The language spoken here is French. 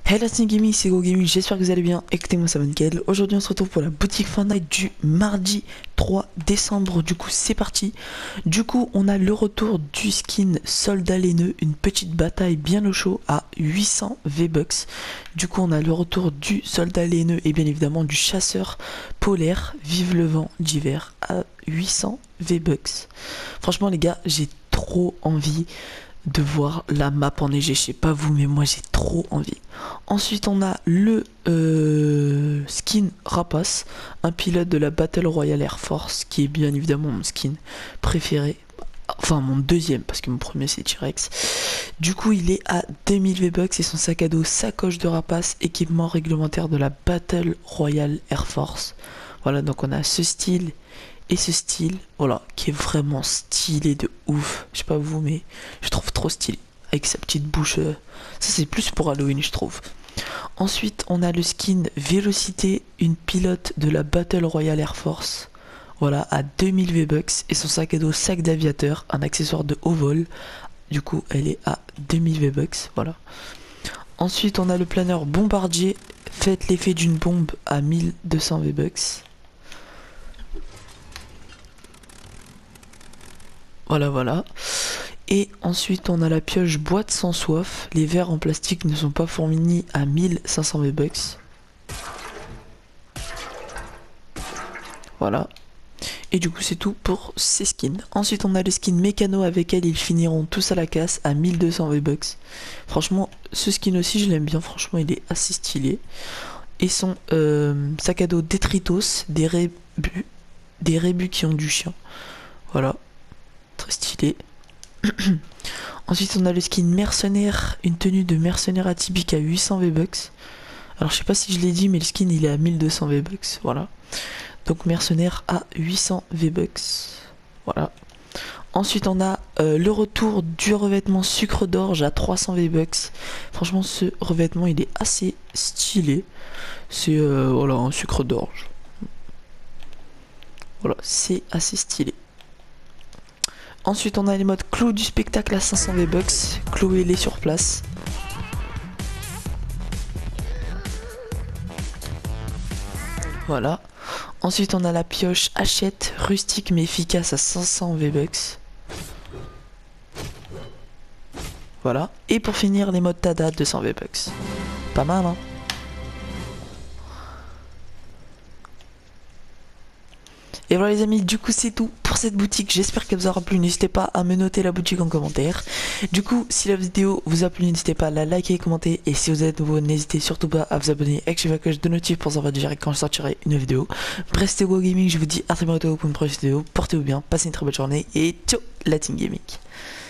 Hey la Team Gaming, c'est Go Gaming, j'espère que vous allez bien, écoutez-moi ça va nickel. Aujourd'hui on se retrouve pour la boutique Fortnite du mardi 3 décembre, du coup c'est parti. Du coup on a le retour du skin Soldat Laineux, une petite bataille bien au chaud à 800 V-Bucks. Du coup on a le retour du Soldat Laineux et bien évidemment du chasseur polaire, vive le vent d'hiver à 800 V-Bucks. Franchement les gars, j'ai trop envie de voir la map enneigée, je sais pas vous mais moi j'ai trop envie. Ensuite on a le skin Rapace, un pilote de la Battle Royale Air Force qui est bien évidemment mon skin préféré, enfin mon deuxième parce que mon premier c'est T-Rex. Du coup il est à 2000 V-Bucks et son sac à dos sacoche de Rapace, équipement réglementaire de la Battle Royale Air Force. Voilà, donc on a ce style et ce style, voilà, qui est vraiment stylé de ouf. Je sais pas vous, mais je trouve trop stylé. Avec sa petite bouche. Ça, c'est plus pour Halloween, je trouve. Ensuite, on a le skin Vélocité, une pilote de la Battle Royale Air Force. Voilà, à 2000 V-Bucks. Et son sac à dos sac d'aviateur, un accessoire de haut vol. Du coup, elle est à 2000 V-Bucks. Voilà. Ensuite, on a le planeur Bombardier. Faites l'effet d'une bombe à 1200 V-Bucks. Voilà, voilà. Et ensuite, on a la pioche boîte sans soif. Les verres en plastique ne sont pas fournis à 1500 V-Bucks. Voilà. Et du coup, c'est tout pour ces skins. Ensuite, on a le skin mécano avec elle. Ils finiront tous à la casse à 1200 V-Bucks. Franchement, ce skin aussi, je l'aime bien. Franchement, il est assez stylé. Et son sac à dos Détritos, des rébus qui ont du chien. Voilà. Très stylé. Ensuite on a le skin mercenaire, une tenue de mercenaire atypique à 800 V-Bucks. Alors je sais pas si je l'ai dit mais le skin il est à 1200 V-Bucks, voilà. Donc mercenaire à 800 V-Bucks, voilà. Ensuite on a le retour du revêtement sucre d'orge à 300 V-Bucks. Franchement ce revêtement il est assez stylé. C'est voilà, un sucre d'orge. Voilà, c'est assez stylé. Ensuite on a les modes clou du spectacle à 500 V-Bucks, clouez-les sur place. Voilà. Ensuite on a la pioche hachette, rustique mais efficace à 500 V-Bucks. Voilà. Et pour finir les modes Tada 200 V-Bucks. Pas mal hein. Et voilà les amis, du coup c'est tout pour cette boutique, j'espère qu'elle vous aura plu, n'hésitez pas à me noter la boutique en commentaire. Du coup si la vidéo vous a plu, n'hésitez pas à la liker et commenter, et si vous êtes nouveau n'hésitez surtout pas à vous abonner et activer la cloche de notif pour savoir direct quand je sortirai une vidéo. Bref c'était Go Gaming, je vous dis à très bientôt pour une prochaine vidéo, portez-vous bien, passez une très bonne journée et ciao la Team Gaming.